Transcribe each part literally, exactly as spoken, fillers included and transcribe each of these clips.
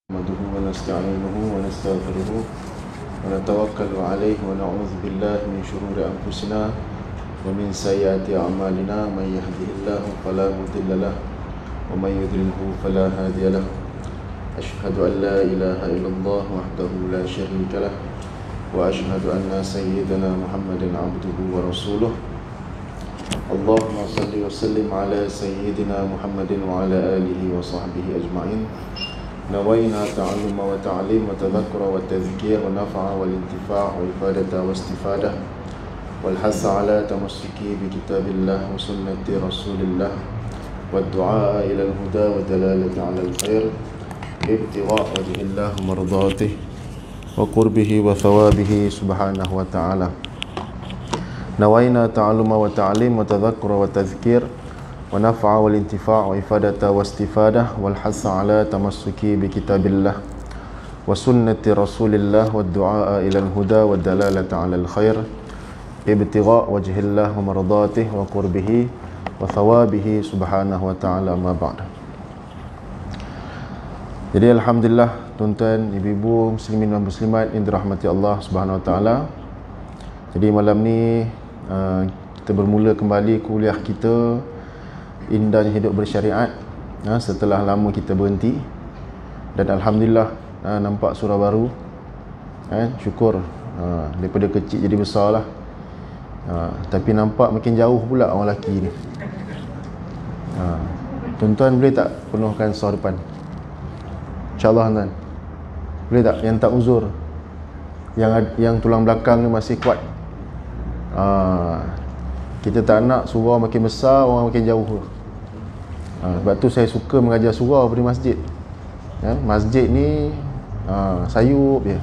نحمده ونستعينه ونستغفره ونتوكل عليه ونعوذ بالله من شرور أنفسنا ومن سيئات أعمالنا من يهده الله فلا مضل له ومن يضلله فلا هادي له أشهد أن لا إله إلا الله وحده لا شريك له وأشهد أن سيدنا محمد عبده ورسوله اللهم صل وسلم على سيدنا محمد وعلى آله وصحبه أجمعين نوينا تعلم وتعليم وتذكر والتذكير ونفع والانتفاع وإفادة واستفادة والحث على تمسك بكتاب الله وسنة رسول الله والدعاء إلى الهدى والدلالة على الخير ابتغاء وجه الله ومرضاته وقربه وثوابه سبحانه وتعالى نوينا تعلم وتعليم وتذكر والتذكير ونفع والانتفاع وإفادة واستفادة والحث على تمسك بكتاب الله وسنة رسول الله والدعاء إلى الهدى والدلالة على الخير ابتغاء وجه الله ومرضاته وقربه وثوابه سبحانه وتعالى ما بعد. Jadi alhamdulillah tuan-tuan, ibu-ibu, muslimin dan muslimat yang dirahmati Allah Subhanahu wa taala. Jadi malam ni uh, kita bermula kembali kuliah kita Indahnya Hidup Bersyariat, uh, setelah lama kita berhenti. Dan alhamdulillah uh, nampak surah baru. Uh, syukur uh, daripada kecil jadi besar lah. Uh, tapi nampak makin jauh pula orang lelaki ni. Uh, tuan-tuan boleh tak penuhkan surah depan? InsyaAllah tuan. Boleh tak? Yang tak uzur, Yang yang tulang belakang ni masih kuat. Aa, kita tak nak surau makin besar, orang makin jauh. Aa, sebab tu saya suka mengajar surau di masjid. Ya, masjid ni aa, sayup je.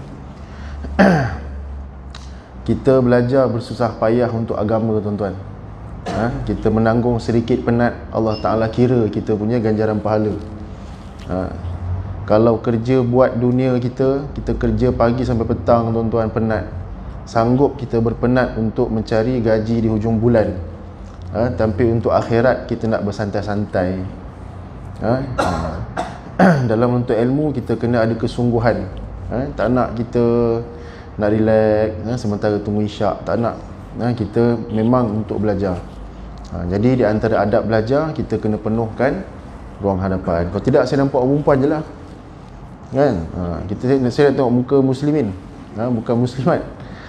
Kita belajar bersusah payah untuk agama tuan-tuan. Ha, kita menanggung sedikit penat, Allah Ta'ala kira kita punya ganjaran pahala. Ha, Kalau kerja buat dunia kita, kita kerja pagi sampai petang tuan-tuan, penat. Sanggup kita berpenat untuk mencari gaji di hujung bulan. Ha, tapi untuk akhirat kita nak bersantai-santai. Ha, ha. Dalam untuk ilmu kita kena ada kesungguhan. Ha, tak nak kita nak relax, ha, sementara tunggu isyak. Tak nak. Ha, kita memang untuk belajar. Ha, jadi di antara adab belajar, kita kena penuhkan ruang hadapan. Kalau tidak, saya nampak orang perempuan je lah. Kan? Ha, kita saya nak tengok muka muslimin, ha, bukan muslimat.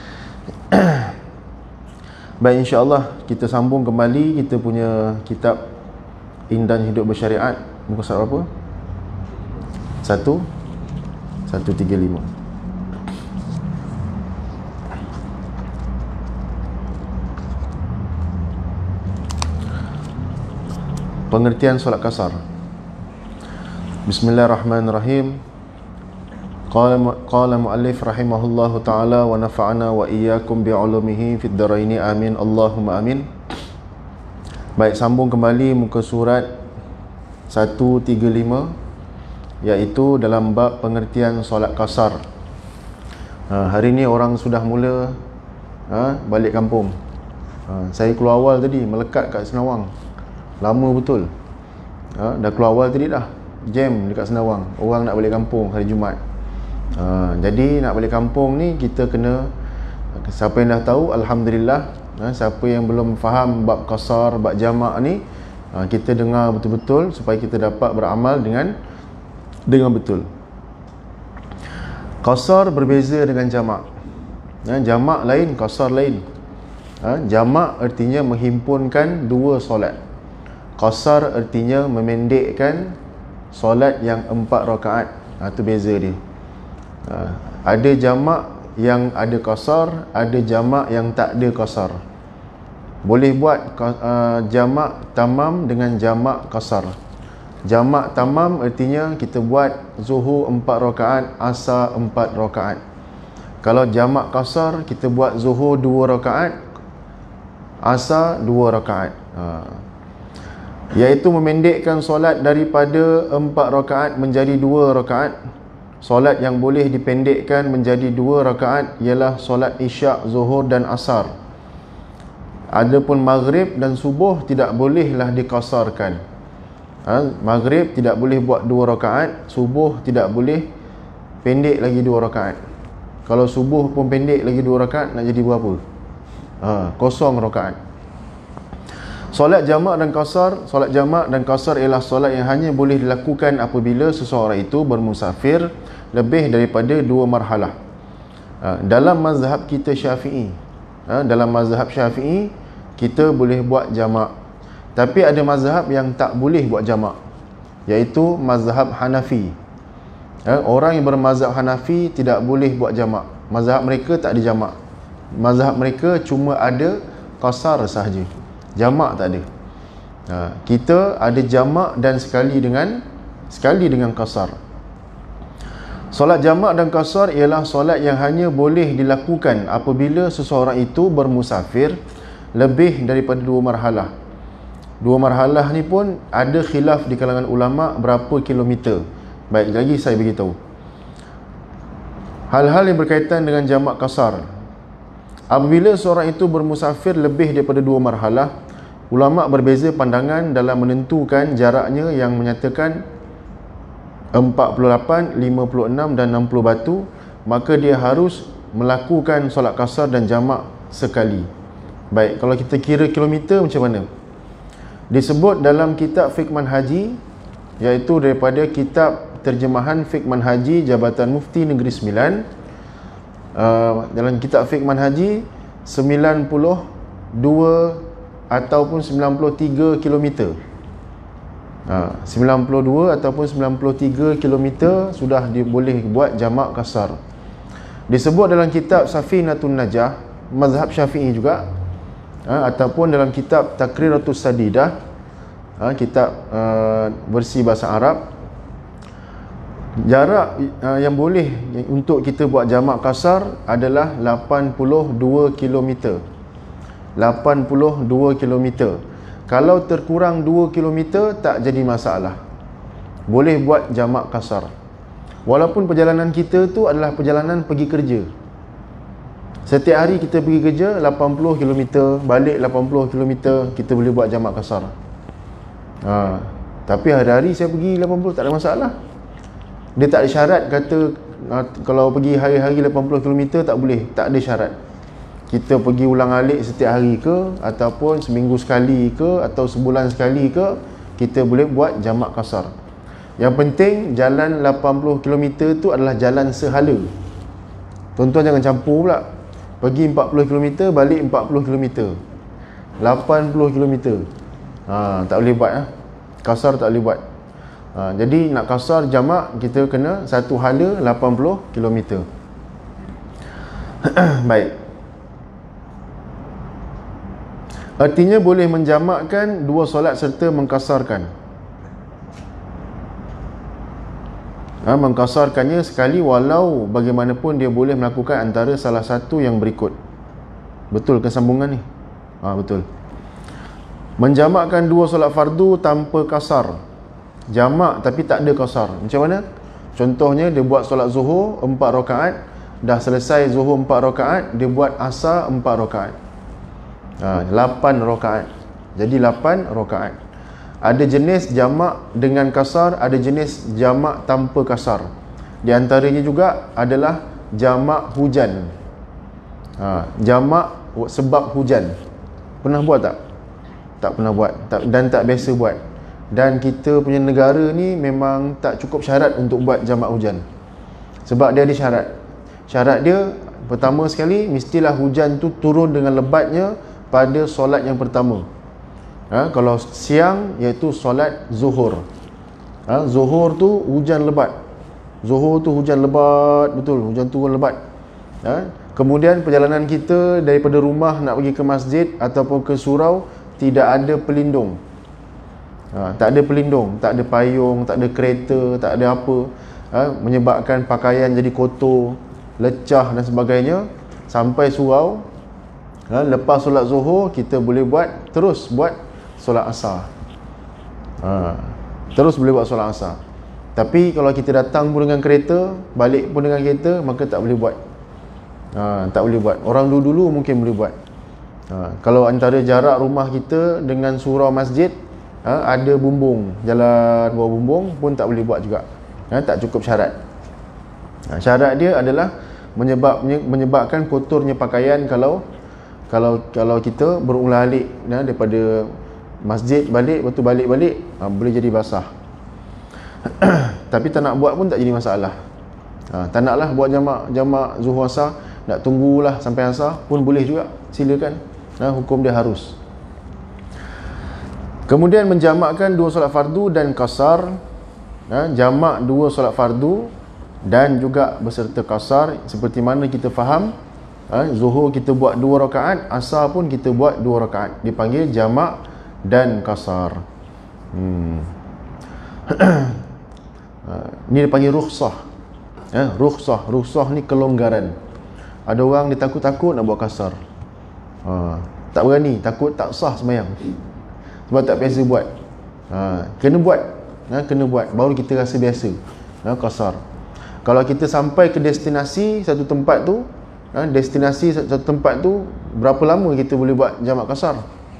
Baik, insya-Allah kita sambung kembali kita punya kitab Indahnya Hidup Bersyariat. Muka surat berapa? satu satu tiga lima. Pengertian solat kasar. Bismillahirrahmanirrahim. Qala qala muallif rahimahullahu taala wa nafa'ana wa iyyakum bi'ulumihi fid dharaini amin Allahumma amin. Baik, sambung kembali muka surat seratus tiga puluh lima, iaitu dalam bab pengertian solat kasar. Ha, hari ni orang sudah mula ha, balik kampung. Ha, saya keluar awal tadi, melekat kat Senawang. Lama betul. Ha, dah keluar awal tadi dah. Jam dekat Senawang. Orang nak balik kampung hari Jumaat. Ha, jadi nak balik kampung ni kita kena, siapa yang dah tahu alhamdulillah, ha, siapa yang belum faham bab qasar, bab jamak ni, ha, kita dengar betul-betul supaya kita dapat beramal dengan dengan betul. Qasar berbeza dengan jamak. Ha, jamak lain, qasar lain. Ha, jamak artinya menghimpunkan dua solat. Qasar artinya memendekkan solat yang empat rakaat. Ha, tu beza dia. Ha, ada jamak yang ada qasar, ada jamak yang tak ada qasar. Boleh buat uh, jamak tamam dengan jamak qasar. Jamak tamam artinya kita buat zuhur empat rakaat, asar empat rakaat. Kalau jamak qasar, kita buat zuhur dua rakaat, asar dua rakaat. Ha, iaitu memendekkan solat daripada empat rakaat menjadi dua rakaat. Solat yang boleh dipendekkan menjadi dua rakaat ialah solat isyak, zuhur dan asar. Adapun maghrib dan subuh tidak bolehlah dikasarkan. Ha, maghrib tidak boleh buat dua rakaat, subuh tidak boleh pendek lagi dua rakaat. Kalau subuh pun pendek lagi dua rakaat, nak jadi berapa? Ha, kosong rakaat. Solat jamak dan qasar, solat jamak dan qasar ialah solat yang hanya boleh dilakukan apabila seseorang itu bermusafir lebih daripada dua marhalah. Ha, dalam mazhab kita Syafi'i, ha, dalam mazhab Syafi'i kita boleh buat jamak. Tapi ada mazhab yang tak boleh buat jamak, iaitu mazhab Hanafi. Ha, orang yang bermazhab Hanafi tidak boleh buat jamak. Mazhab mereka tak ada jamak. Mazhab mereka cuma ada qasar sahaja. Jamak tak ada. Ha, kita ada jamak dan sekali dengan sekali dengan qasar. Solat jamak dan qasar ialah solat yang hanya boleh dilakukan apabila seseorang itu bermusafir lebih daripada dua marhalah. Dua marhalah ni pun ada khilaf di kalangan ulama berapa kilometer. Baik, lagi saya beritahu hal-hal yang berkaitan dengan jamak qasar. Apabila seorang itu bermusafir lebih daripada dua marhalah, ulama berbeza pandangan dalam menentukan jaraknya, yang menyatakan empat puluh lapan, lima puluh enam dan enam puluh batu, maka dia harus melakukan solat qasar dan jamak sekali. Baik, kalau kita kira kilometer macam mana? Disebut dalam kitab Fiqh Manhaji, iaitu daripada kitab terjemahan Fiqh Manhaji Jabatan Mufti Negeri Sembilan. Uh, dalam kitab Fiqh Manhaji, sembilan puluh dua ataupun sembilan puluh tiga kilometer. Uh, sembilan puluh dua ataupun sembilan puluh tiga kilometer sudah boleh buat jamak qasar. Disebut dalam kitab Safinatun Najah, mazhab Syafi'i juga, uh, ataupun dalam kitab Takriratus Sadidah, uh, kitab uh, versi bahasa Arab, jarak uh, yang boleh untuk kita buat jamak qasar adalah lapan puluh dua kilometer. lapan puluh dua kilometer. Kalau terkurang dua kilometer tak jadi masalah, boleh buat jamak qasar. Walaupun perjalanan kita tu adalah perjalanan pergi kerja. Setiap hari kita pergi kerja lapan puluh kilometer, balik lapan puluh kilometer, kita boleh buat jamak qasar. Ha, tapi hari-hari saya pergi lapan puluh tak ada masalah. Dia tak ada syarat kata uh, kalau pergi hari-hari lapan puluh kilometer tak boleh, tak ada syarat. Kita pergi ulang alik setiap hari ke, ataupun seminggu sekali ke, atau sebulan sekali ke, kita boleh buat jamak qasar. Yang penting jalan lapan puluh kilometer tu adalah jalan sehala. Tuan-tuan jangan campur pula. Pergi empat puluh kilometer, balik empat puluh kilometer, lapan puluh kilometer. Ha, tak boleh buat. Ha? Qasar tak boleh buat. Ha, jadi nak qasar jamak, kita kena satu hala lapan puluh kilometer. Baik. Artinya boleh menjamakkan dua solat serta mengqasarkan. Ha, mengqasarkannya sekali walau bagaimanapun dia boleh melakukan antara salah satu yang berikut. Betul ke sambungan ni? Ha, betul. Menjamakkan dua solat fardu tanpa qasar. Jamak tapi tak ada qasar. Macam mana? Contohnya dia buat solat zuhur empat rakaat, dah selesai zuhur empat rakaat, dia buat asar empat rakaat. Ha, lapan rakaat. Jadi lapan rakaat. Ada jenis jamak dengan qasar, ada jenis jamak tanpa qasar. Di antaranya juga adalah jamak hujan. Ha, jamak sebab hujan. Pernah buat tak? Tak pernah buat, tak, dan tak biasa buat. Dan kita punya negara ni memang tak cukup syarat untuk buat jamak hujan. Sebab dia ada syarat. Syarat dia pertama sekali, mestilah hujan tu turun dengan lebatnya pada solat yang pertama. Ha, kalau siang iaitu solat zuhur. Ha, zuhur tu hujan lebat. Zuhur tu hujan lebat, betul, hujan turun lebat. Ha, kemudian perjalanan kita daripada rumah nak pergi ke masjid ataupun ke surau, tidak ada pelindung. Ha, tak ada pelindung, tak ada payung, tak ada kereta, tak ada apa. Ha, menyebabkan pakaian jadi kotor, lecah dan sebagainya. Sampai surau, ha, lepas solat zuhur kita boleh buat, terus buat solat asar. Ha, terus boleh buat solat asar. Tapi kalau kita datang pun dengan kereta, balik pun dengan kereta, maka tak boleh buat. Ha, tak boleh buat. Orang dulu-dulu mungkin boleh buat. Ha, kalau antara jarak rumah kita dengan surau masjid, ha, ada bumbung, jalan bawah bumbung pun tak boleh buat juga. Ha, tak cukup syarat. Ha, syarat dia adalah menyebab menyebabkan kotornya pakaian kalau kalau kalau kita berulang-alik ya, daripada masjid balik, lepas tu balik-balik, ha, boleh jadi basah. Tapi tak nak buat pun tak jadi masalah. Ha, tak naklah buat jamak jamak zuhur asar, nak tunggulah sampai asar pun boleh juga, silakan. Ha, hukum dia harus. Kemudian menjamakkan dua solat fardu dan qasar. Ha, jamak dua solat fardu dan juga beserta qasar, seperti mana kita faham, ha, zuhur kita buat dua rakaat, asar pun kita buat dua rakaat, dipanggil jamak dan qasar. Hmm. Ni dipanggil rukhsah. Ha, rukhsah, rukhsah ni kelonggaran. Ada orang dia takut-takut nak buat qasar. Ha, tak berani, takut tak sah sembahyang. Sebab tak biasa buat. Ha, kena buat. Ha, kena buat baru kita rasa biasa. Ha, qasar. Kalau kita sampai ke destinasi satu tempat tu, ha, destinasi satu tempat tu, berapa lama kita boleh buat jamak qasar?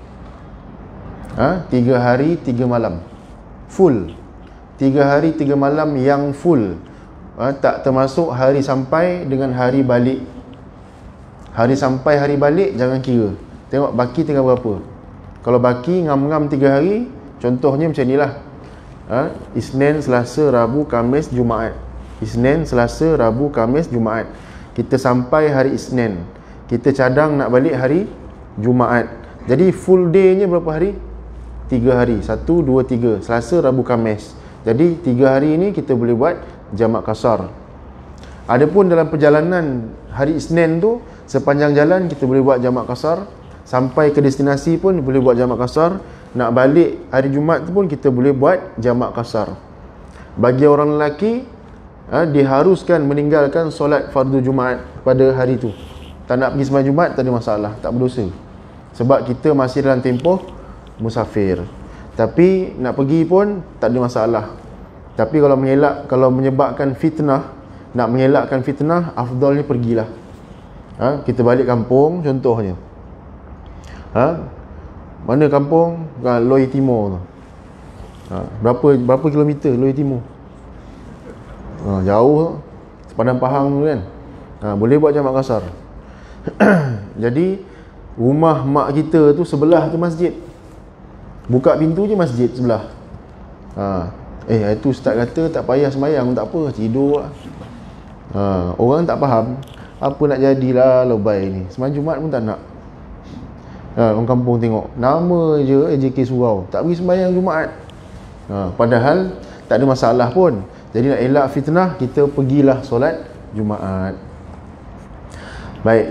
Ha, tiga hari, tiga malam. Full. Tiga hari, tiga malam yang full. Ha, tak termasuk hari sampai dengan hari balik. Hari sampai, hari balik jangan kira. Tengok baki tinggal berapa. Kalau baki ngam-ngam tiga hari, contohnya macam inilah. Ha, Isnin, Selasa, Rabu, Khamis, Jumaat. Isnin, Selasa, Rabu, Khamis, Jumaat. Kita sampai hari Isnin, kita cadang nak balik hari Jumaat. Jadi full day-nya berapa hari? Tiga hari. Satu, dua, tiga. Selasa, Rabu, Khamis. Jadi tiga hari ini kita boleh buat jamak qasar. Adapun dalam perjalanan hari Isnin tu, sepanjang jalan kita boleh buat jamak qasar. Sampai ke destinasi pun boleh buat jamak qasar. Nak balik hari Jumaat tu pun kita boleh buat jamak qasar. Bagi orang lelaki, ha, diharuskan meninggalkan solat fardu Jumaat pada hari tu. Tak nak pergi sembahyang Jumaat tak ada masalah, tak berdosa. Sebab kita masih dalam tempoh musafir. Tapi nak pergi pun tak ada masalah. Tapi kalau mengelak, kalau menyebabkan fitnah, nak mengelakkan fitnah, afdalnya pergilah. Ha, kita balik kampung contohnya. Ha, mana kampung? Ha, Loi Timur tu. Ha, berapa berapa kilometer Loi Timur? Ha, jauh, sepadan Pahang tu kan. Ha, boleh buat jamak qasar. Jadi rumah mak kita tu sebelah tu masjid. Buka pintu je masjid sebelah. Ha, eh itu ustaz kata tak payah sembahyang, tak apa, tidur lah. Ha, orang tak faham. Apa nak jadilah lebay ni. Sembahyang Jumaat pun tak nak. Ha, orang kampung tengok nama je A J K surau, tak pergi sembahyang Jumaat. Ha, padahal tak ada masalah pun. Jadi nak elak fitnah, kita pergilah solat Jumaat. Baik.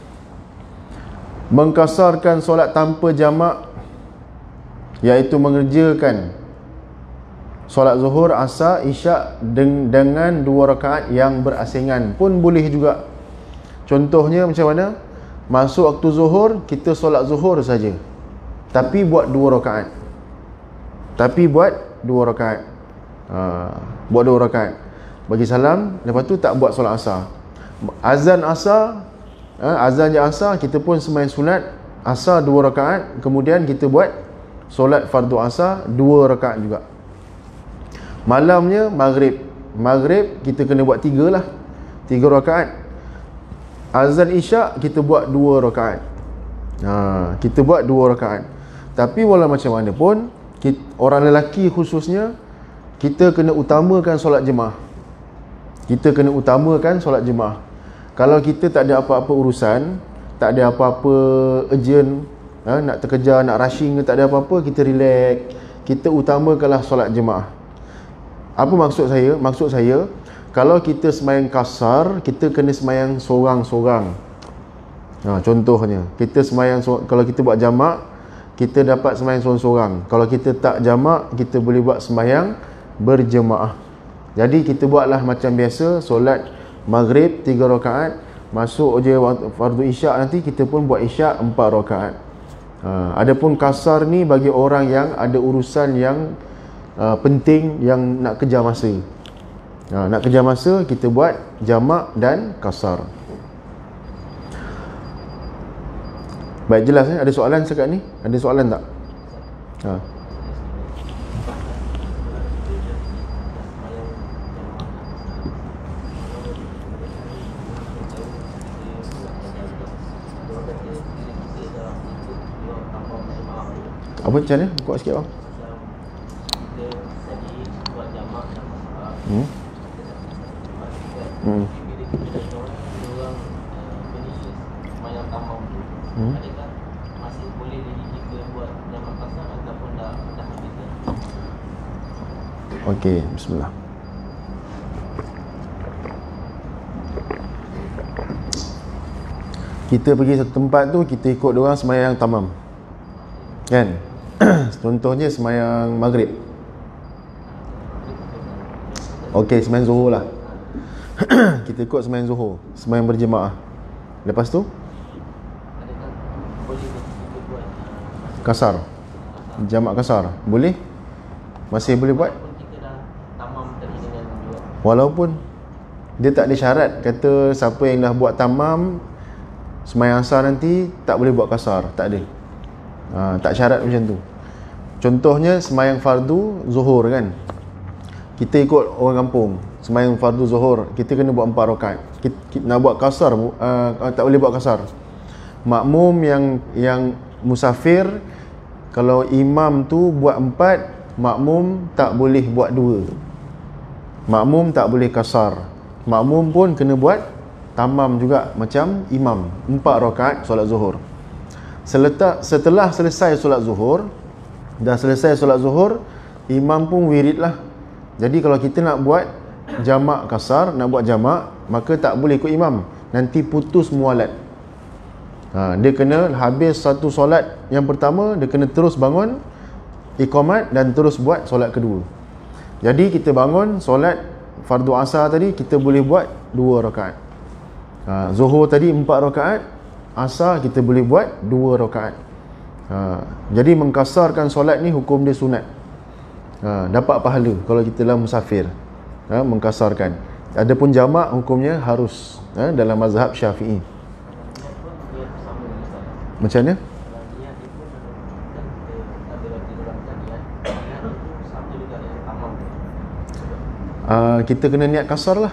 Mengkasarkan solat tanpa jamak, iaitu mengerjakan solat zuhur, asar, isyak dengan dua rakaat yang berasingan pun boleh juga. Contohnya macam mana? Masuk waktu zuhur, kita solat zuhur saja, tapi buat dua rakaat. Tapi buat dua rakaat. Ha, buat dua rakaat. Bagi salam, lepas tu tak buat solat asar. Azan asar, ha, azan je asar, kita pun sembahyang sunat asar dua rakaat, kemudian kita buat solat fardu asar dua rakaat juga. Malamnya maghrib. Maghrib kita kena buat tiga lah. Tiga rakaat. Azan isyak kita buat dua rakaat. Ha, kita buat dua rakaat. Tapi walau macam mana pun, kita, orang lelaki khususnya, kita kena utamakan solat jemaah. Kita kena utamakan solat jemaah. Kalau kita tak ada apa-apa urusan, tak ada apa-apa urgent, ha, nak terkejar, nak rushing, tak ada apa-apa, kita relax, kita utamakanlah solat jemaah. Apa maksud saya? Maksud saya, kalau kita sembahyang qasar, kita kena sembahyang sorang-sorang. Ha, contohnya, kita sembahyang, kalau kita buat jamak, kita dapat sembahyang sorang-sorang. Kalau kita tak jamak, kita boleh buat sembahyang berjemaah. Jadi kita buatlah macam biasa, solat maghrib tiga rakaat, masuk je fardu isyak, nanti kita pun buat isyak empat rakaat. Ha, adapun qasar ni bagi orang yang ada urusan yang uh, penting, yang nak kejar masa. Ha, nak kejar masa, kita buat jamak dan qasar. Baik, jelas eh? Ada soalan sekat ni? Ada soalan tak? Ha. Apa macam mana? Kuat sikit bang. Kita tadi buat jamak dan masalah. Hmm. Hmm. Bila kita orang finish semayang tamam tu, Hmm. adakah masih boleh jadi kita buat jamak kasar ataupun dah dah habis dah? Okey, bismillah. Kita pergi satu tempat tu, kita ikut diorang semayang tamam, kan? Contohnya semayang maghrib. Okey, semayang zuhur lah. Kita ikut semayang zuhur, semayang berjemaah. Lepas tu Adakah boleh kita buat kasar, jamak kasar. Boleh? Masih boleh buat? walaupun kita dah tamam tadi dengan dua? Walaupun dia tak ada syarat kata siapa yang dah buat tamam semayang asar nanti tak boleh buat kasar, tak ada. Ha, tak syarat macam tu. Contohnya semayang fardu zuhur kan, kita ikut orang kampung semayang fardu zuhur, kita kena buat empat rakaat. Kita, kita nak buat kasar uh, tak boleh buat kasar. Makmum yang yang musafir, kalau imam tu buat empat, makmum tak boleh buat dua. Makmum tak boleh kasar. Makmum pun kena buat tamam juga macam imam, empat rakaat solat zuhur. Seletak, setelah selesai solat zuhur, dah selesai solat zuhur, imam pun wirid lah. Jadi kalau kita nak buat jamak kasar, nak buat jamak, maka tak boleh ikut imam, nanti putus mualat. Ha, dia kena habis satu solat yang pertama, dia kena terus bangun iqamat dan terus buat solat kedua. Jadi kita bangun solat fardu asar tadi, kita boleh buat dua rakaat. Ha, zuhur tadi empat rakaat, asar kita boleh buat dua rakaat. Ha, jadi mengkasarkan solat ni hukum dia sunat. Ha, dapat pahala kalau kita lah musafir. Ha, mengkasarkan. Adapun jamak hukumnya harus, ha, dalam mazhab Syafi'i. Macam mana? Uh, kita kena niat kasar lah.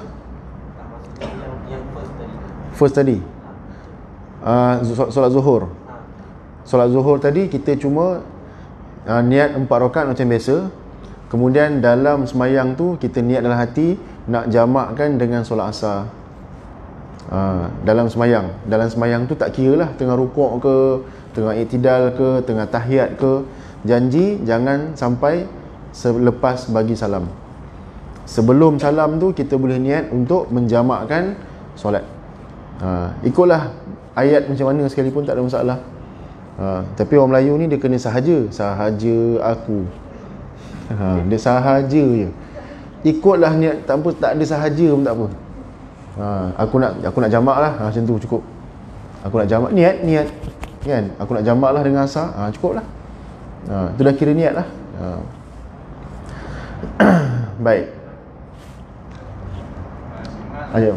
First tadi uh, solat zuhur. Solat zuhur tadi kita cuma uh, niat empat rakaat macam biasa. Kemudian dalam semayang tu kita niat dalam hati nak jamakkan dengan solat asar. uh, Dalam semayang Dalam semayang tu tak kira lah tengah rukuk ke, tengah iktidal ke, tengah tahiyat ke. Janji jangan sampai selepas bagi salam. Sebelum salam tu kita boleh niat untuk menjamakkan solat. Ha, ikutlah ayat macam mana sekalipun tak ada masalah. Ha, tapi orang Melayu ni dia kena sahaja, sahaja aku. Ha, dia sahaja je. Ikutlah niat, tak apa, tak ada sahaja pun tak apa. Ha, aku nak aku nak jamak lah, ha, macam tu cukup. Aku nak jamak, niat, niat. Kan? Aku nak jamak lah dengan asar, ha, cukup lah. Ha, tu dah kira niat lah. Ha. Baik. Ayo.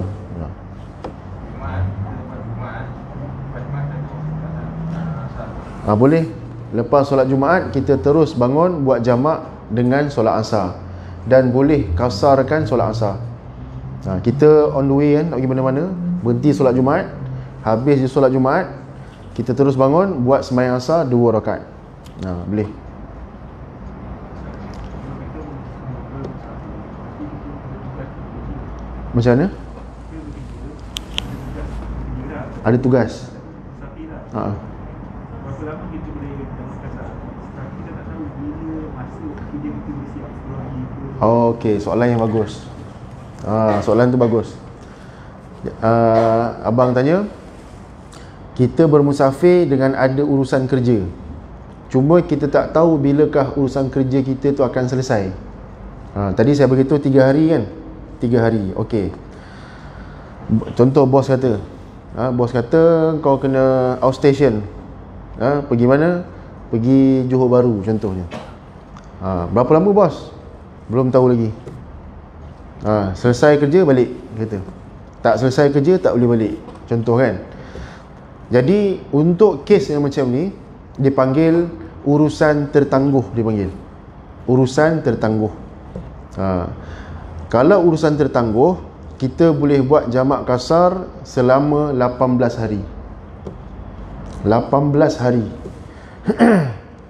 Ha, boleh. Lepas solat Jumaat kita terus bangun buat jamak dengan solat asar, dan boleh kasarkan solat asar. Ha, kita on the way kan, nak pergi mana-mana, berhenti solat Jumaat, habis je solat Jumaat kita terus bangun buat sembahyang asar dua rakaat. Ha, boleh. Macam mana? Ada tugas. Ha. Berapa lama kita boleh kasar? Kita tak tahu bila masuk kerja kita bersiap sepuluh hari ke. Oh, okey, soalan yang bagus. Ha, soalan tu bagus. Uh, abang tanya, kita bermusafir dengan ada urusan kerja, cuma kita tak tahu bilakah urusan kerja kita tu akan selesai. Ha, tadi saya beritahu tiga hari kan? Tiga hari, okey. Contoh bos kata, ha, bos kata kau kena outstation. Ha, pergi mana? Pergi Johor Bahru contohnya. Ha, berapa lama bos? Belum tahu lagi. Ha, selesai kerja balik kata. Tak selesai kerja tak boleh balik. Contoh kan. Jadi untuk kes yang macam ni dipanggil urusan tertangguh, dipanggil urusan tertangguh. Ha, kalau urusan tertangguh, kita boleh buat jamak kasar selama lapan belas hari. lapan belas hari.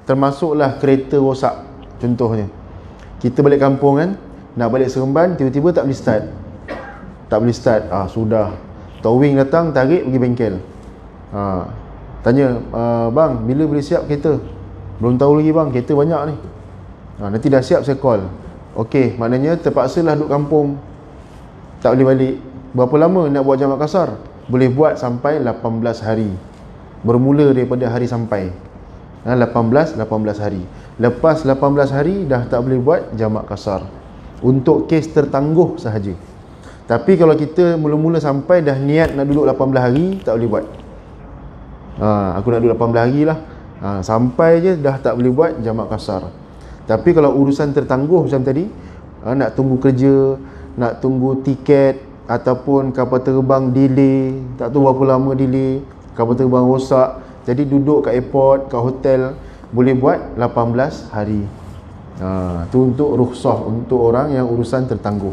termasuklah kereta rosak. Contohnya, kita balik kampung kan, nak balik Seremban, tiba-tiba tak boleh start. Tak boleh start. Ah, sudah. Towing datang, tarik pergi bengkel. Ha, tanya, uh, bang, bila boleh siap kereta? Belum tahu lagi bang, kereta banyak ni. Ha, nanti dah siap saya call. Okey, maknanya terpaksalah duduk kampung. Tak boleh balik. Berapa lama nak buat jamak kasar? Boleh buat sampai lapan belas hari. Bermula daripada hari sampai. Ha, lapan belas, lapan belas hari. Lepas lapan belas hari dah tak boleh buat jamak kasar. Untuk kes tertangguh sahaja. Tapi kalau kita mula-mula sampai dah niat nak duduk lapan belas hari, tak boleh buat. Ha, aku nak duduk lapan belas hari lah. Ha, sampai je dah tak boleh buat jamak kasar. Tapi kalau urusan tertangguh macam tadi, ha, nak tunggu kerja, nak tunggu tiket, ataupun kapal terbang delay, tak tahu berapa lama delay, kapal terbang rosak, jadi duduk kat airport, kat hotel, boleh buat lapan belas hari. Ha, tu untuk rukhsah untuk orang yang urusan tertangguh.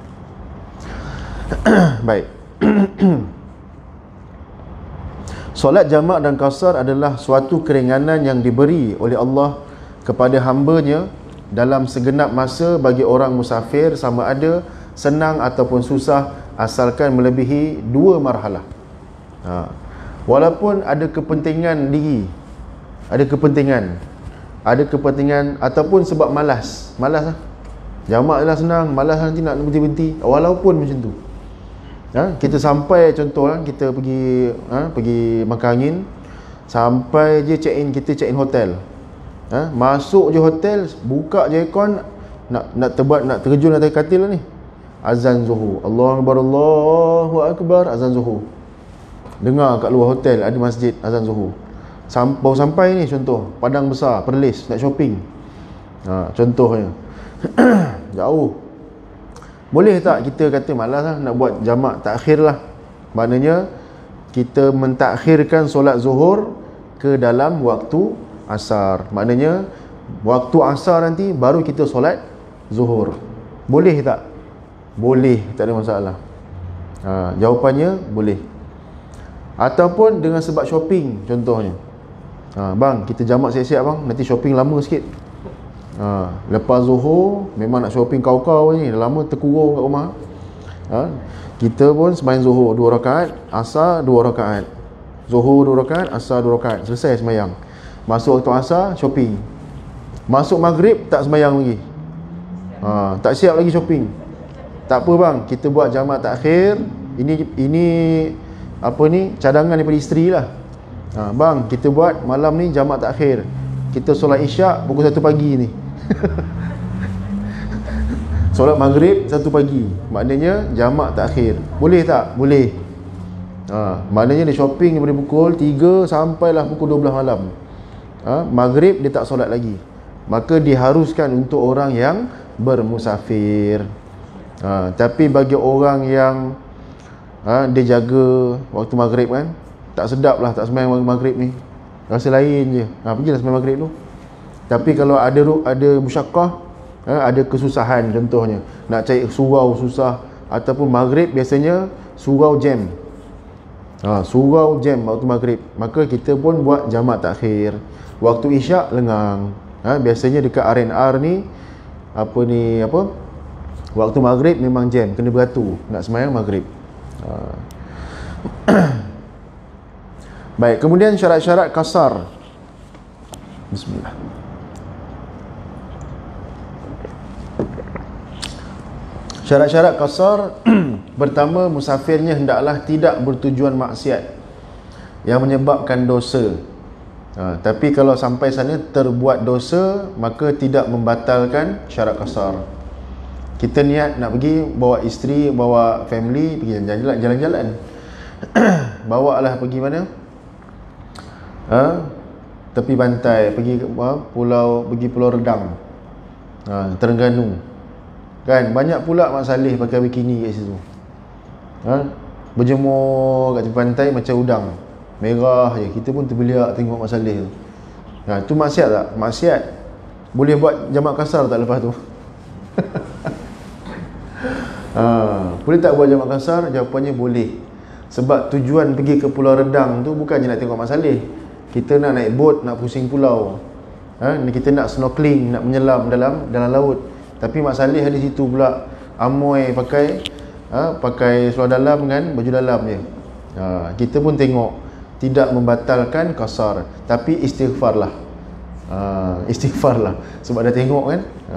Baik. Solat jamak dan kasar adalah suatu keringanan yang diberi oleh Allah kepada hamba-Nya dalam segenap masa bagi orang musafir, sama ada senang ataupun susah, asalkan melebihi dua marhalah. Ha. Walaupun ada kepentingan diri, ada kepentingan, ada kepentingan ataupun sebab malas, malas lah. Jamak lah senang, malas nanti nak berhenti-berhenti, walaupun macam tu. Ha, kita sampai, contoh lah, kita pergi ha, pergi makan angin, sampai je check in, kita check in hotel. Ha, masuk je hotel, buka je aircon, nak nak terbuat nak terjun atas katil lah ni. Azan Zuhur. Allahu Akbar, Allahu Akbar, azan Zuhur. Dengar kat luar hotel ada masjid azan Zuhur. Sam, baru sampai ni, contoh Padang Besar, Perlis, nak shopping. Ha, contohnya. Jauh. Boleh tak kita kata malas lah nak buat jamak takhir lah? Maknanya kita mentakhirkan solat zuhur ke dalam waktu asar. Maknanya waktu asar nanti baru kita solat zuhur. Boleh tak? Boleh, tak ada masalah. Ha, jawapannya boleh. Ataupun dengan sebab shopping, contohnya. Ha, bang, kita jamak siap-siap bang, nanti shopping lama sikit. Ha, lepas zuhur memang nak shopping kau-kau ni, dah lama terkurung kat rumah. Ha, kita pun sembahyang zuhur dua rakaat, asar dua rakaat. Zuhur dua rakaat, asar dua rakaat. Selesai sembahyang. Masuk waktu asar, shopping. Masuk maghrib tak sembahyang lagi. Ha, tak siap lagi shopping. Tak apa bang, kita buat jamak takhir. Ini ini apa ni, cadangan daripada isteri lah. Ha, bang, kita buat malam ni jamak takhir. Kita solat isyak pukul satu pagi ni. Solat maghrib satu pagi. Maknanya jamak takhir. Boleh tak? Boleh. Ha, maknanya dia shopping daripada pukul tiga sampailah pukul dua belas malam. Ha, maghrib dia tak solat lagi. Maka diharuskan untuk orang yang bermusafir. Ha, tapi bagi orang yang ha, dia jaga waktu maghrib kan, tak sedap lah tak sembahyang waktu maghrib ni, rasa lain je. Ha, pergilah sembahyang maghrib tu. Tapi kalau ada ada musyakkah, ha, ada kesusahan, contohnya nak cari surau susah, ataupun maghrib biasanya surau jam. Ha, surau jam waktu maghrib, maka kita pun buat jamak takhir. Waktu isyak lengang. Ha, biasanya dekat R and R ni, apa ni apa, waktu maghrib memang jam, kena beratur nak sembahyang maghrib. Ha. Baik, kemudian syarat-syarat kasar. Bismillah. Syarat-syarat kasar. Pertama, musafirnya hendaklah tidak bertujuan maksiat yang menyebabkan dosa. Ha, tapi kalau sampai sana terbuat dosa, maka tidak membatalkan syarat kasar. Kita niat nak pergi, bawa isteri, bawa family, pergi jalan-jalan, jalan-jalan. Bawalah pergi mana? Ha? Tepi pantai, pergi ke ha? pulau, pergi Pulau Redang, ha, Terengganu. Kan banyak pula Mak Saleh pakai bikini kat situ. Ha? Berjemur kat tepi pantai macam udang. Merah je. Kita pun terbeliak tengok Mak Saleh tu. Ha, tu maksiat tak? Maksiat. Boleh buat jamak kasar tak lepas tu? Ha, boleh tak buat jamak kasar? Jawapannya boleh. Sebab tujuan pergi ke Pulau Redang tu bukannya nak tengok Mak Saleh. Kita nak naik bot, nak pusing pulau. ha, kita nak snorkeling, nak menyelam dalam dalam laut, tapi Mak Saleh di situ pula amoy pakai ha, pakai seluar dalam dengan baju dalam je. Ha, kita pun tengok, tidak membatalkan qasar, tapi istighfarlah. Ha, istighfarlah sebab dah tengok kan. Ha.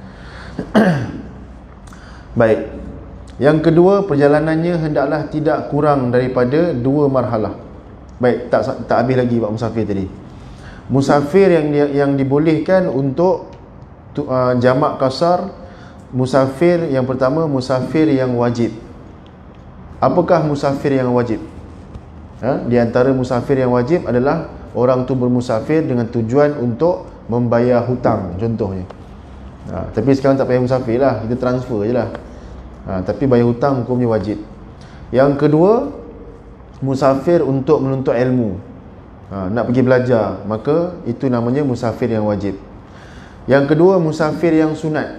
Baik. Yang kedua, perjalanannya hendaklah tidak kurang daripada dua marhalah. Baik, tak tak habis lagi bab musafir tadi. Musafir yang yang dibolehkan untuk uh, jamak qasar, musafir yang pertama, musafir yang wajib. Apakah musafir yang wajib? Ha? Di antara musafir yang wajib adalah orang tu bermusafir dengan tujuan untuk membayar hutang contohnya. Ha, tapi sekarang tak payah musafir lah, kita transfer je lah. Ha, tapi bayar hutang hukumnya wajib. Yang kedua, musafir untuk menuntut ilmu. Ha, nak pergi belajar, maka itu namanya musafir yang wajib. Yang kedua, musafir yang sunat.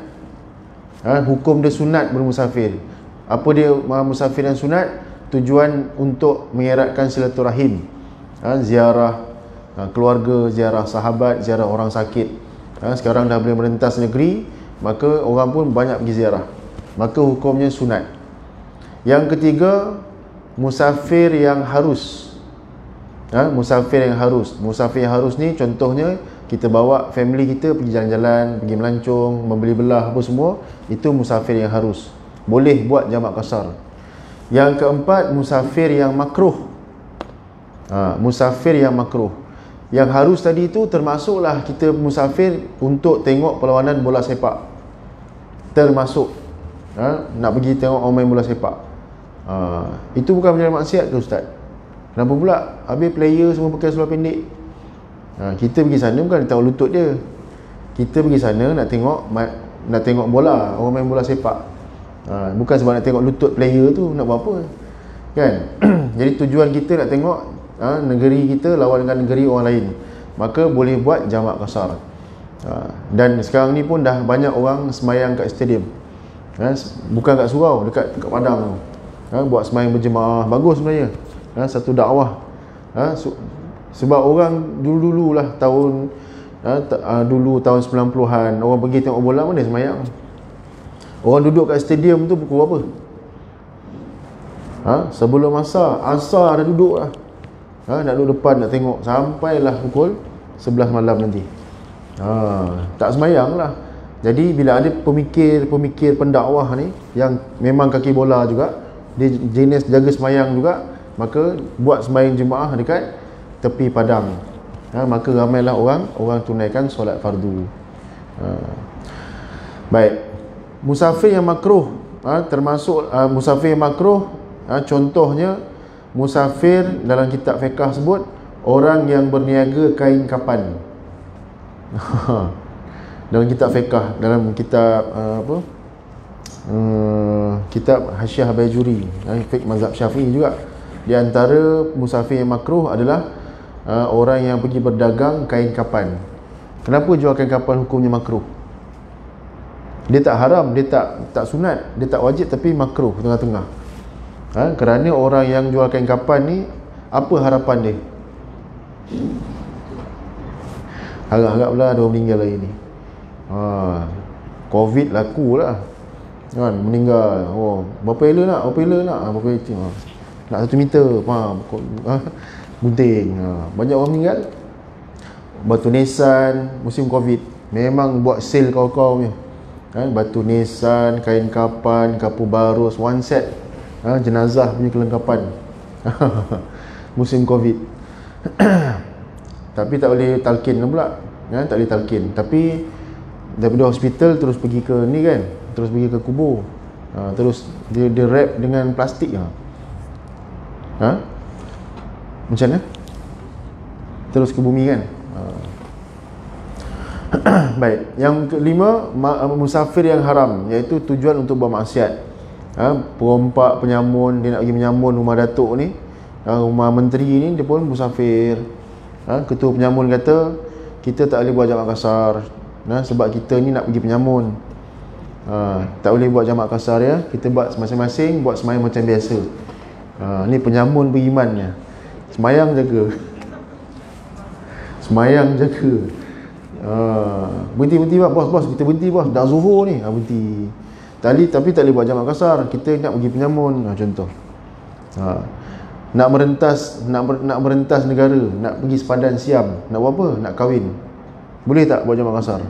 Ha, hukum dia sunat bermusafir. Apa dia musafir yang sunat? Tujuan untuk mengeratkan silaturahim, ha, ziarah ha, keluarga, ziarah sahabat, ziarah orang sakit. Ha, sekarang dah boleh merentas negeri, maka orang pun banyak pergi ziarah, maka hukumnya sunat. Yang ketiga, musafir yang harus. Ha, musafir yang harus. Musafir yang harus ni contohnya kita bawa family kita pergi jalan-jalan, pergi melancong, membeli belah apa semua, itu musafir yang harus. Boleh buat jamak qasar. Yang keempat, musafir yang makruh. Ha, musafir yang makruh. Yang harus tadi itu termasuklah kita musafir untuk tengok perlawanan bola sepak. Termasuk ha, nak pergi tengok orang main bola sepak. Ha, itu bukan perjalanan maksiat ke Ustaz? Kenapa pula? Habis player semua pakai seluar pendek. Ha, kita pergi sana bukan nak tengok lutut dia. Kita pergi sana nak tengok nak tengok bola, orang main bola sepak. Ha, bukan sebab nak tengok lutut player tu, nak buat apa? Kan? Jadi tujuan kita nak tengok ha, negeri kita lawan dengan negeri orang lain, maka boleh buat jamak qasar. Ha, dan sekarang ni pun dah banyak orang semayang kat stadium. Ha, bukan kat surau, dekat dekat padang tu. Ha, buat semayang berjemaah, bagus sebenarnya. Ha, satu dakwah. Ha, so, sebab orang dulu-dulu lah tahun ha, ta, uh, dulu tahun sembilan puluhan orang pergi tengok bola mana semayang. Orang duduk kat stadium tu pukul berapa? Ha, sebelum asar, asar dah duduk lah. Ha, nak duduk depan nak tengok sampailah pukul sebelas malam nanti. Ha, tak semayang lah. Jadi bila ada pemikir-pemikir pendakwah ni yang memang kaki bola juga, dia jenis jaga semayang juga, maka buat semayang jemaah dekat tepi padang. Ha, maka ramailah orang orang tunaikan solat fardu. Ha. Baik. Musafir yang makruh, ha, termasuk uh, musafir yang makruh, ha, contohnya musafir dalam kitab fiqh sebut orang yang berniaga kain kapan. Dalam kitab fiqh, dalam kitab uh, apa? Uh, kitab Hasyiah Bajuri, uh, fiqh mazhab Syafi'i juga. Di antara musafir yang makruh adalah uh, orang yang pergi berdagang kain kapan. Kenapa jual kain kapan hukumnya makruh? Dia tak haram, dia tak tak sunat, dia tak wajib, tapi makruh tengah-tengah. Ha, kerana orang yang jual kain kapan ni, apa harapan dia? Harap-harap pula ada orang meninggal lagi ni. Ha, Covid laku lah kan, meninggal. Oh, berapa ela nak? Berapa ela nak? Berapa ela? Ha, nak satu meter, faham? Ha, gunting. Ha, banyak orang meninggal. Batu nisan musim Covid memang buat sale kau-kau punya. Ha, batu nisan, kain kapan, kapur barus, one set. Ha, jenazah punya kelengkapan. Musim Covid. Tapi tak boleh talqin pula. Ha, tak boleh talqin. Tapi daripada hospital terus pergi ke ni kan, terus pergi ke kubur. Ha, terus dia dia wrap dengan plastik. Ha. Ha? Macam mana? Terus ke bumi kan. Ha. Baik, yang kelima, musafir yang haram, iaitu tujuan untuk buat maksiat. Ha, perompak, penyamun, dia nak pergi menyamun rumah datuk ni, ha, rumah menteri ni, dia pun musafir. Ha, ketua penyamun kata kita tak boleh buat jamak qasar, ha, sebab kita ni nak pergi penyamun. Ha, tak boleh buat jamak qasar ya, kita buat masing-masing, buat semayang macam biasa. Ha, ni penyamun berimannya, semayang jaga, semayang jaga. Ha, berhenti berhenti bos bos kita berhenti bos dah zuhur ni. Ha, berhenti. Tadi tapi tak boleh buat jamak kasar. Kita nak pergi penyamun, ha, contoh. Ha. Nak merentas nak ber, nak merentas negara, nak pergi sepadan Siam, nak buat apa? Nak kahwin. Boleh tak buat jamak kasar?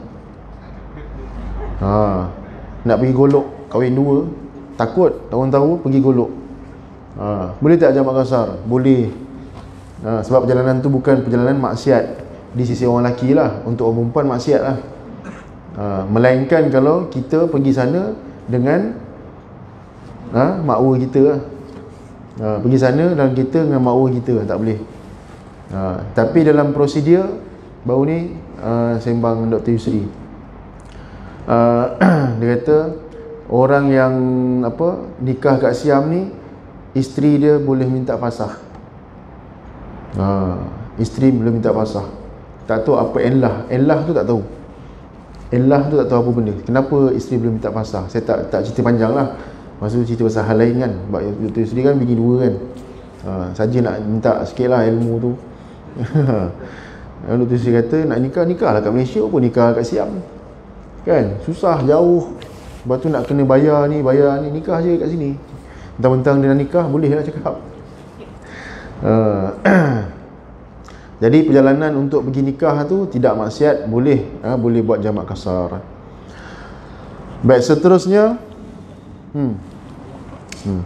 Ha. Nak pergi golok, kahwin dua, takut orang tahu pergi golok. Ha. Boleh tak jamak kasar? Boleh. Ha. Sebab perjalanan tu bukan perjalanan maksiat di sisi orang lelaki lah. Untuk orang perempuan maksiat lah. Ha. Melainkan kalau kita pergi sana dengan ha, makwa kita lah. Ha, pergi sana dan kita dengan makwa kita, tak boleh. Ha, tapi dalam prosedur baru ni uh, sembang Doktor Yusri, uh, dia kata orang yang apa nikah kat Siam ni, isteri dia boleh minta fasakh. Ha, isteri boleh minta fasakh. Tak tahu apa illah. Illah tu tak tahu. Illah tu tak tahu apa benda. Kenapa isteri boleh minta fasakh? Saya tak tak cerita panjang lah. Masa tu cerita pasal hal lain kan. Sebab Doktor Yusri kan bini dua kan. Ha, saja nak minta sikit lah ilmu tu. Doktor Yusri kata nak nikah, nikah lah kat Malaysia pun, nikah kat Siam kan, susah, jauh. Lepas tu nak kena bayar ni, bayar ni, nikah je kat sini. Mentang-mentang dia nak nikah, boleh lah cakap. Ha. Jadi perjalanan untuk pergi nikah tu tidak maksiat, boleh, ha, boleh buat jamak kasar. Baik, seterusnya hmm. Hmm.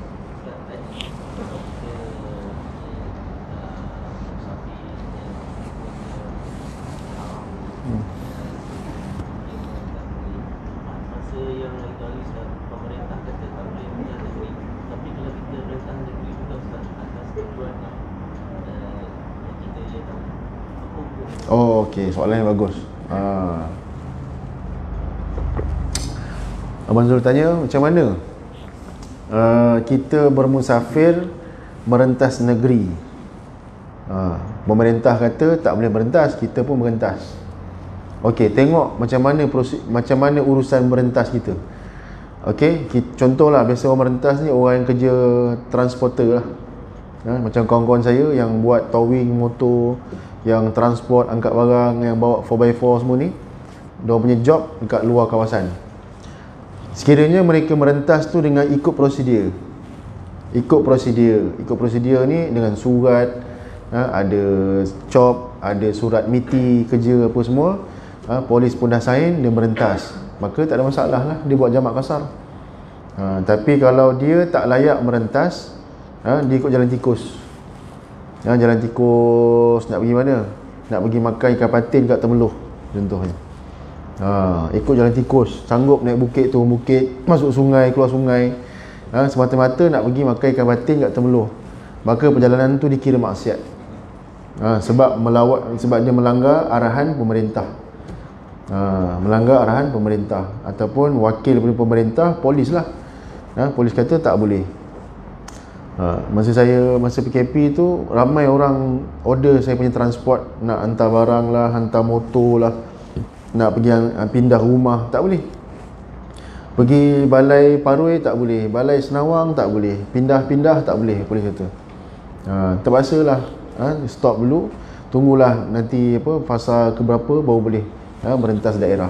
Oh, okey, soalan yang bagus. Ha. Abang Zul tanya macam mana uh, kita bermusafir merentas negeri. Ha. Pemerintah kata tak boleh merentas, kita pun merentas. Okey, tengok macam mana proses, macam mana urusan merentas kita. Okey, contohlah biasa orang merentas ni orang yang kerja transporter lah. Ha, macam kawan-kawan saya yang buat towing motor, yang transport, angkat barang, yang bawa four by four semua ni, diorang punya job dekat luar kawasan. Sekiranya mereka merentas tu dengan ikut prosedur, ikut prosedur ikut prosedur ni dengan surat, ha, ada cop, ada surat miti kerja apa semua, ha, polis pun dah sign, dia merentas, maka tak ada masalah lah, dia buat jamak kasar. Ha, tapi kalau dia tak layak merentas, ha, dia ikut jalan tikus. Ha, jalan tikus nak pergi mana? Nak pergi makan ikan patin kat Temeloh contohnya. Ha, ikut jalan tikus, sanggup naik bukit, turun bukit, masuk sungai, keluar sungai, ha, semata-mata nak pergi makan ikan patin kat Temeloh, maka perjalanan tu dikira maksiat. Ha, sebab melawat, sebab dia melanggar arahan pemerintah. Ha, melanggar arahan pemerintah ataupun wakil daripada pemerintah, polis lah. Ha, polis kata tak boleh. Ha, masa saya masa P K P tu ramai orang order saya punya transport, nak hantar barang lah, hantar motor lah, nak pergi pindah rumah, tak boleh. Pergi balai Parui tak boleh, balai Senawang tak boleh, pindah-pindah tak boleh, polis kata. Ha, terpaksa lah, ha, stop dulu, tunggulah nanti apa fasa keberapa baru boleh, ha, merentas daerah.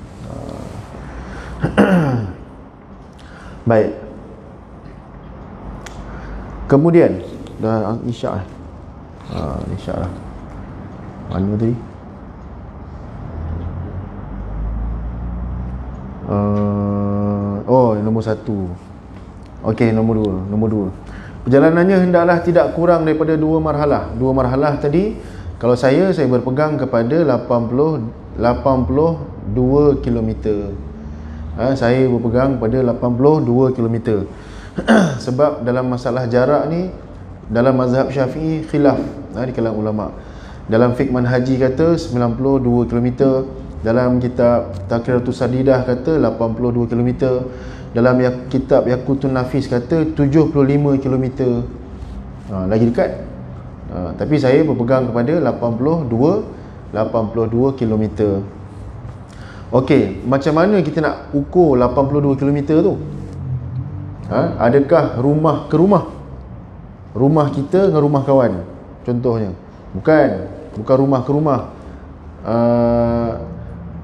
Ha. Baik. Kemudian dah isyak lah. Ha, isyak lah. Mana tadi? Uh, oh, nombor satu. Okey, nombor dua. Nombor dua. Perjalanannya hendaklah tidak kurang daripada dua marhalah. Dua marhalah tadi, kalau saya, saya berpegang kepada lapan puluh dua kilometer. Ha, saya berpegang pada lapan puluh dua kilometer. Sebab dalam masalah jarak ni, dalam mazhab Syafi'i khilaf, ha, di kalangan ulama. Dalam fiqh manhaji kata sembilan puluh dua kilometer, dalam kitab Taqriratus Sadidah kata lapan puluh dua kilometer, dalam kitab Yaqutun Nafis kata tujuh puluh lima kilometer. Ha, lagi dekat. Ha, tapi saya berpegang kepada lapan puluh dua kilometer. Okey, macam mana kita nak ukur lapan puluh dua kilometer tu? Ha? Adakah rumah ke rumah? Rumah kita dengan rumah kawan contohnya? Bukan, bukan rumah ke rumah. uh,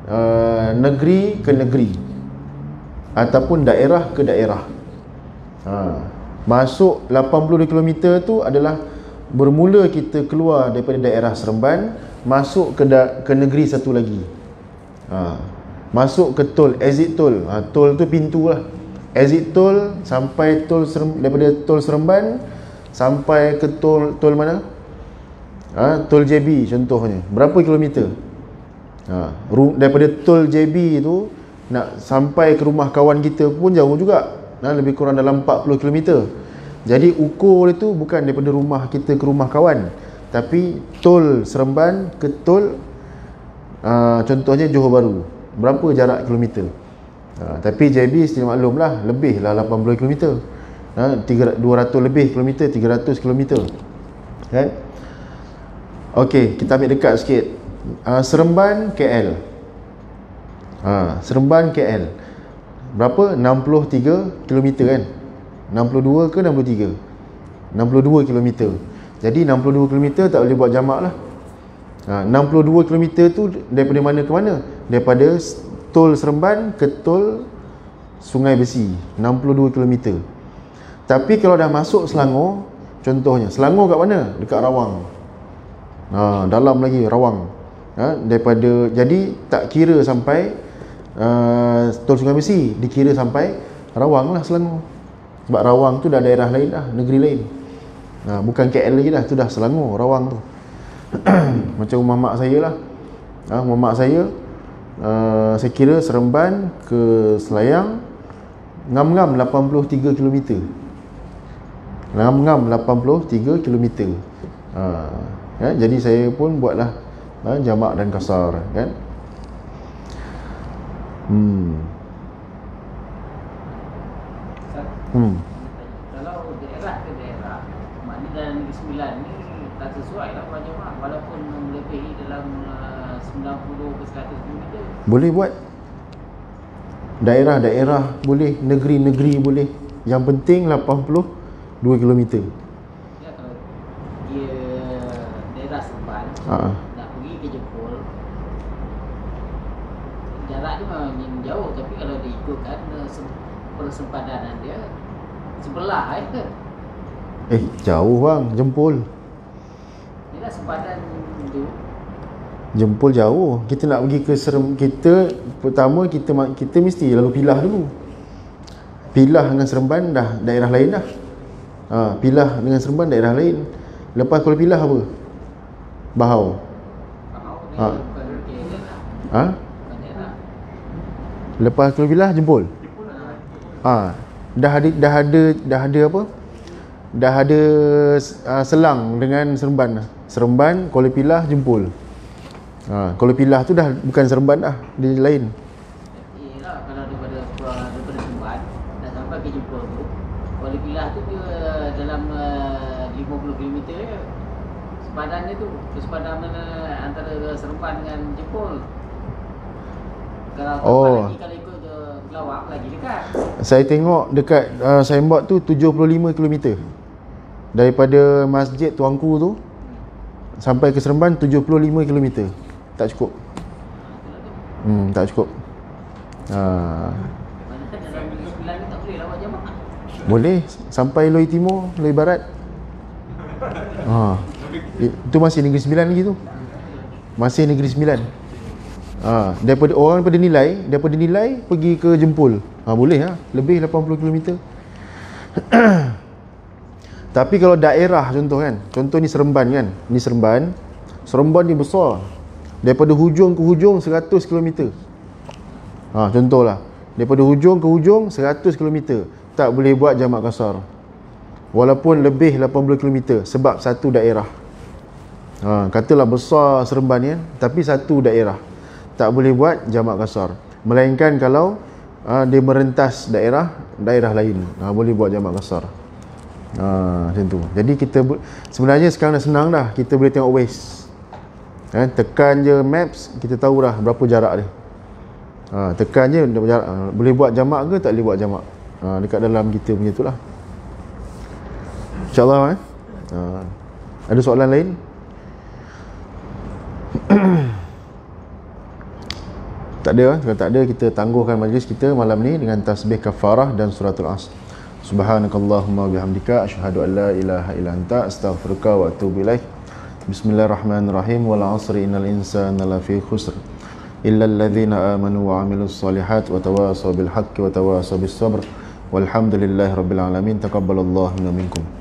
uh, negeri ke negeri ataupun daerah ke daerah. Ha. Masuk lapan puluh dua kilometer tu adalah bermula kita keluar daripada daerah Seremban, masuk ke da- ke negeri satu lagi. Ha. Masuk ke tol, exit tol. Ha, tol tu pintu lah. Exit tol sampai tol Serem, daripada tol Seremban sampai ke tol tol mana? Ha, tol J B contohnya. Berapa kilometer? Ha, daripada tol J B tu nak sampai ke rumah kawan kita pun jauh juga. Ha, lebih kurang dalam empat puluh kilometer. Jadi ukur itu bukan daripada rumah kita ke rumah kawan, tapi tol Seremban ke tol uh, contohnya Johor Bahru. Berapa jarak kilometer? Ha, tapi J B sendiri maklum lah, lebih lah lapan puluh kilometer. Ha, dua ratus lebih kilometer, tiga ratus kilometer. Kan? Okey, kita ambil dekat sikit. Uh, Seremban K L. Ha, Seremban K L. Berapa? enam puluh tiga kilometer kan? enam puluh dua ke enam puluh tiga? enam puluh dua kilometer. Jadi enam puluh dua kilometer tak boleh buat jamak lah. Ha, enam puluh dua kilometer tu daripada mana ke mana? Daripada tol Seremban ke tol Sungai Besi, enam puluh dua kilometer. Tapi kalau dah masuk Selangor, contohnya Selangor kat mana? Dekat Rawang. Ha, dalam lagi Rawang. Ha, daripada, jadi tak kira sampai Uh, tol Sungai Besi, dikira sampai Rawang lah Selangor. Sebab Rawang tu dah daerah lain dah, negeri lain. uh, Bukan K L lagi dah, tu dah Selangor, Rawang tu. Macam rumah mak saya lah. uh, Rumah mak saya uh, saya kira Seremban ke Selayang ngam-ngam lapan puluh tiga kilometer. Ngam-ngam lapan puluh tiga kilometer. uh, ya, Jadi saya pun buatlah uh, jamak dan kasar kan. Hmm. Hmm. Kalau daerah ke daerah, maknanya dalam Negeri Sembilan ni tak sesuai lah buat jamak, walaupun melebihi dalam uh, sembilan puluh ke seratus kilometer. Boleh buat. Daerah-daerah boleh, negeri-negeri boleh. Yang penting lapan puluh dua kilometer. Ya, kalau dia daerah Seremban, Ha. nak pergi ke Jepul, jarak dia memang jauh, tapi kalau diikutkan persempadanan dia sebelah aja. Eh, jauh bang, Jempol. Dia sempadan tu. Jempol jauh. Kita nak pergi ke Serem, kita pertama kita kita mesti lalu Pilah dulu. Pilah dengan Seremban dah daerah lain dah. Ha, Pilah dengan Seremban daerah lain. Lepas kalau Pilah apa? Bahau. Ha. Ha? Lepas Kuala Pilah Jempol. Ah, ha, dah ada dah ada dah ada apa? Dah ada uh, selang dengan Seremban. Seremban, Kuala Pilah, Jempol. Ah, ha, Kuala Pilah tu dah bukan Seremban dah, dia lain. Iyalah, kalau daripada daripada Seremban dah sampai ke Jempol tu, Kuala Pilah tu dia dalam uh, lima puluh kilometer je. Sepadannya tu, sepadan mana antara Seremban dengan Jempol. Kalau oh. lagi, kalau ikut je Kelawar lagi dekat. Saya tengok dekat uh, signboard tu tujuh puluh lima kilometer. Daripada Masjid Tuanku tu sampai ke Seremban tujuh puluh lima kilometer. Tak cukup. Hmm, tak cukup. Ha. Boleh sampai Loi Timur, Loi Barat. Ha. Itu masih Negeri Sembilan lagi tu. Masih Negeri Sembilan. Ha, daripada orang daripada Nilai, daripada Nilai pergi ke Jempol. Ha, boleh ha, lebih lapan puluh kilometer. Tapi kalau daerah contoh kan, contoh ni Seremban kan. Ni Seremban. Seremban ni besar. Daripada hujung ke hujung seratus kilometer. Ha, contohlah. Daripada hujung ke hujung seratus kilometer. Tak boleh buat jamak kasar. Walaupun lebih lapan puluh kilometer sebab satu daerah. Ha, katalah besar Seremban ni kan, tapi satu daerah. Tak boleh buat jamak kasar. Melainkan kalau uh, dia merentas daerah daerah lain, uh, boleh buat jamak kasar. uh, Macam tu. Jadi kita sebenarnya sekarang dah senang dah. Kita boleh tengok Waze, eh, tekan je maps, kita tahu dah berapa jarak dia. uh, Tekan je jarak, uh, boleh buat jamak ke tak boleh buat jamak. uh, Dekat dalam kita punya tu lah. InsyaAllah eh? uh, Ada soalan lain? Tak ada, kalau tak ada kita tangguhkan majlis kita malam ni dengan tasbih kafarah dan suratul Asr. Subhanakallahumma bihamdika asyhadu an la ilaha illa anta astaghfiruka wa atubu ilaik. Bismillahirrahmanirrahim. Wal 'asri innal insana lafi khusr illa alladhina amanu wa 'amilus solihat wa tawasaw bil haqqi wa tawasaw bis sabr. Walhamdulillahi rabbil alamin. Taqabbalallahu minna minkum.